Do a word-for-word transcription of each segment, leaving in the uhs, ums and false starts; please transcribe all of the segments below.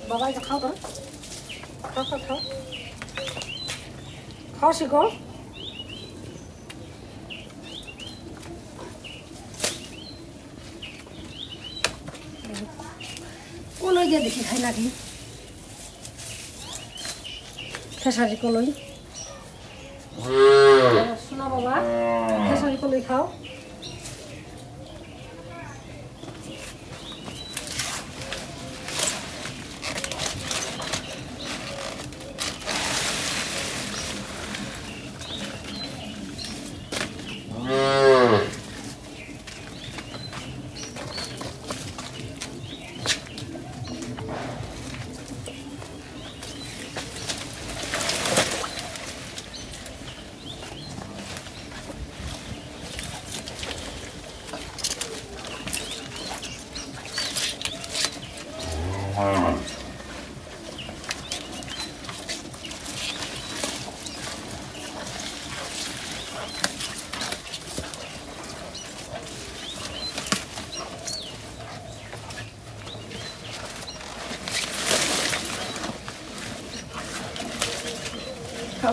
বাবা এটা খাও তো, খাও খাও খাও খাও শিখো। কলই দিয়ে দেখি খাই নাকি, খেসারি কলই। শোনা বাবা, খেসারি কলই খাও। খাও।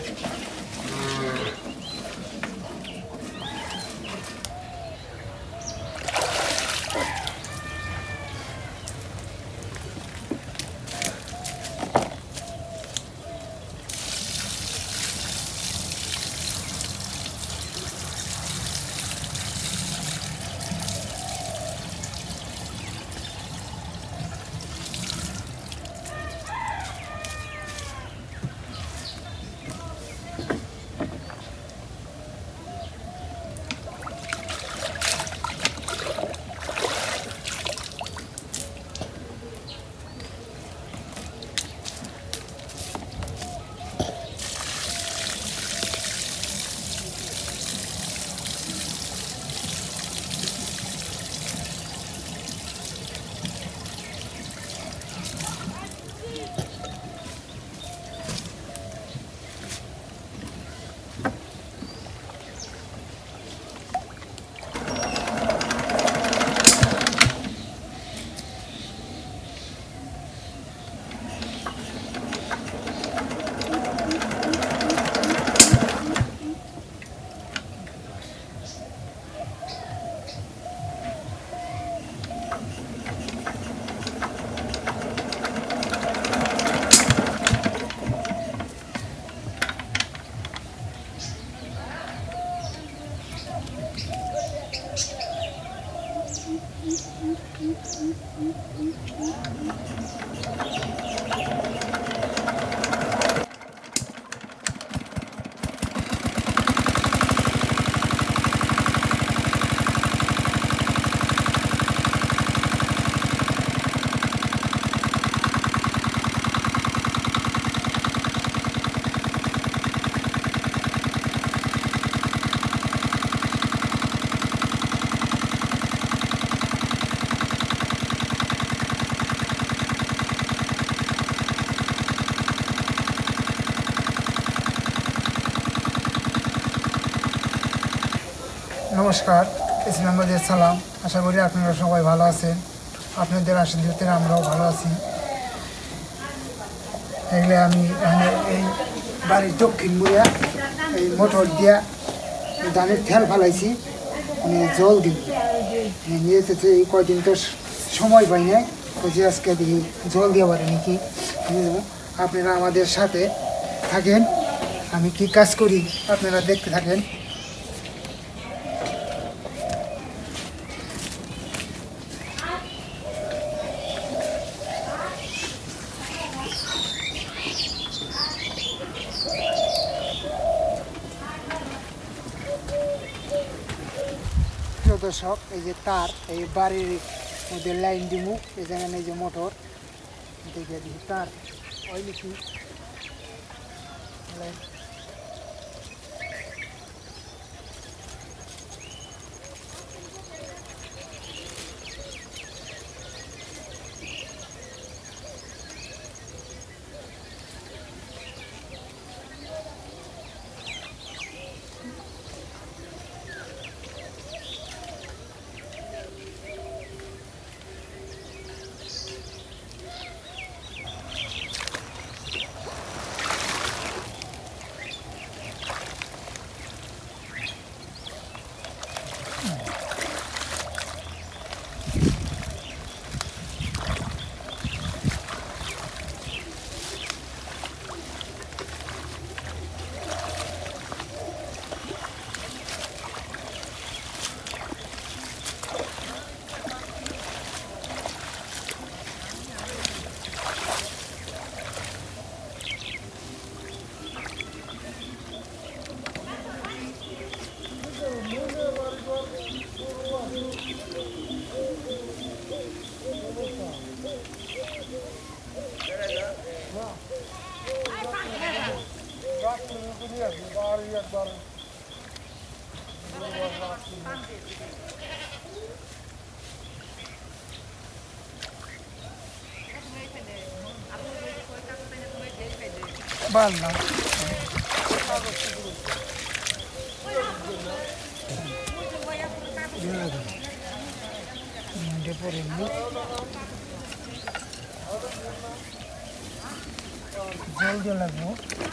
নমস্কার, ইসলাম বাদের সালাম। আশা করি আপনারা সবাই ভালো আছেন। আপনাদের আশীর্বাদে আমরাও ভালো আছি। এগুলো আমি এখানে এই বাড়ির দক্ষিণ মুড়িয়া এই মোটর দিয়া ধানের তেল ফেলাইছি, মানে জল দিব নিয়ে যেতে। এই কয়দিন তো সময় পাই নাই, বলছি আজকে দেখি জল দিয়ে পারে নাকি নিয়ে যাবো। আপনারা আমাদের সাথে থাকেন, আমি কি কাজ করি আপনারা দেখতে থাকেন। দর্শক, এই যে তার এই বাড়ির মধ্যে লাইন দিমু, এই জায়গায় এই যে মোটর দেখে দিই তার ওই নাকি লাইন। বাল্লা পরে জল দিয়ে লাগবো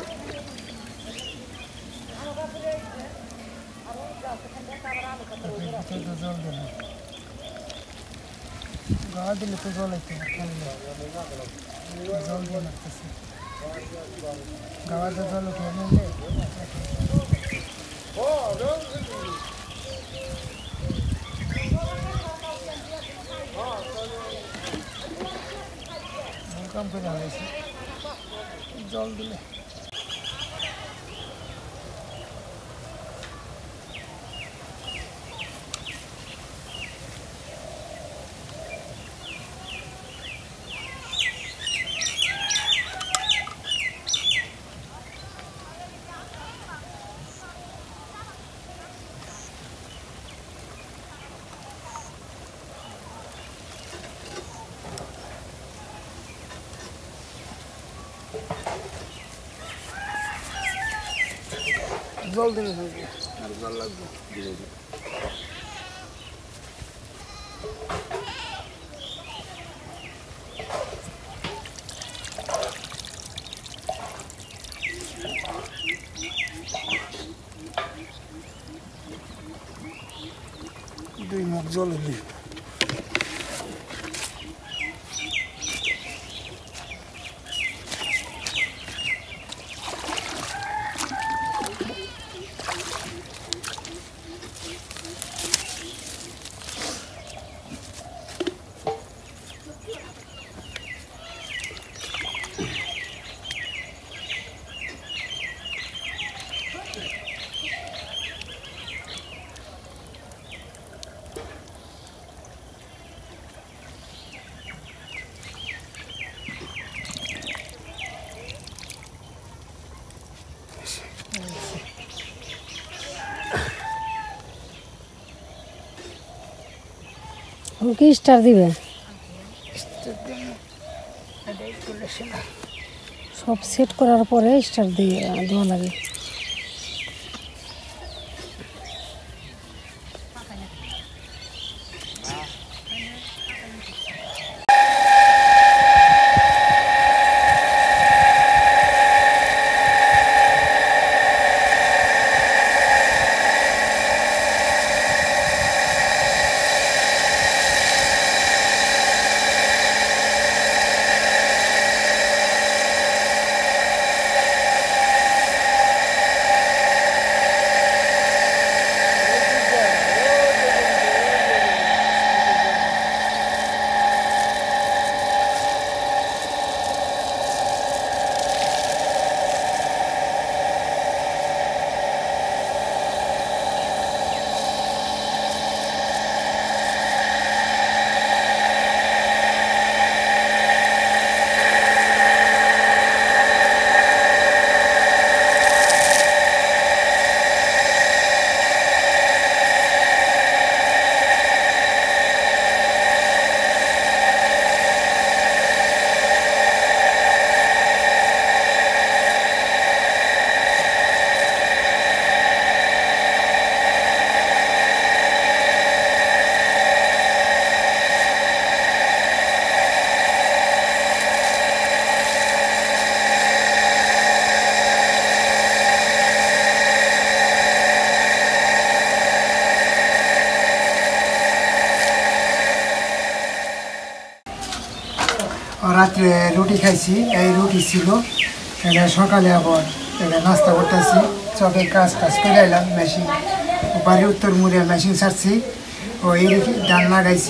জল দিল গাওয়া দিলে তো জল হইতে জল দিয়ে লাগতেছে গাওয়াতে জল উঠে নিলে কাম করে হয়েছে জল দিলে জল দিলে আর জল লাগবে ধীরে ধীরে দুই মুখ জল দিলে কি স্টার দিবে সব সেট করার পরে স্টার দিয়ে দেওয়া লাগে রাত্রে রুটি খাইছি এই রুটি ছিল এটা সকালে আবার এটা নাস্তা করতেছি চকে কাজ কাজ করে এলাম মেশিন বাড়ি উত্তর মুড়ে মেশিন ছাড়ছি ও এই ধান লাগাইছি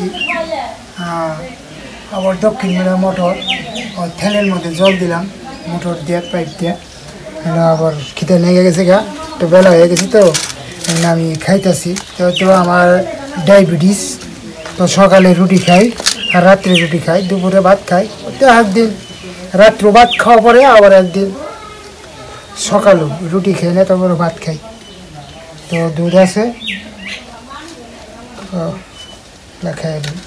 আবার দক্ষিণ মুড়ে মোটর ও থেলের মধ্যে জল দিলাম মোটর দিয়ে পাইপ দিয়ে আবার খিদে লেগে গেছে গা একটু বেলা হয়ে গেছে তো আমি খাইতেছি তো তো আমার ডায়াবেটিস তো সকালে রুটি খাই আর রাত্রে রুটি খাই দুপুরে ভাত খাই তো একদিন রাত্রে ভাত খাওয়া পরে আবার একদিন সকালেও রুটি খেয়ে না তারপরে ভাত খাই তো দুধ আছে খাই দিই।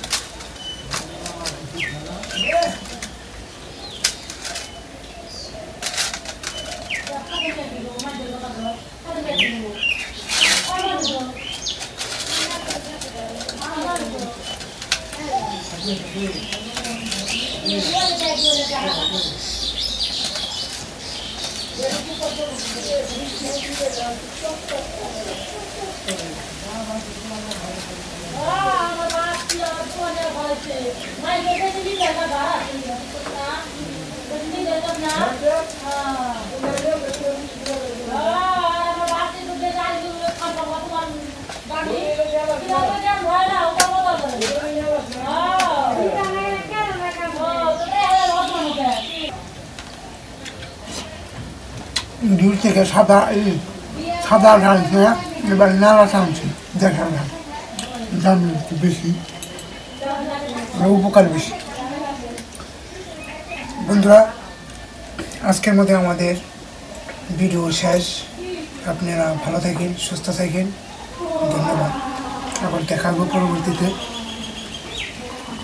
দূর থেকে সাদা এই সাদা ঢালছে, এবার নালা টানছে দেখা না, দাম একটু বেশি, উপকার বেশি। বন্ধুরা, আজকের মধ্যে আমাদের ভিডিও শেষ। আপনারা ভালো থাকেন, সুস্থ থাকেন, ধন্যবাদ। আবার দেখা হবে পরবর্তীতে।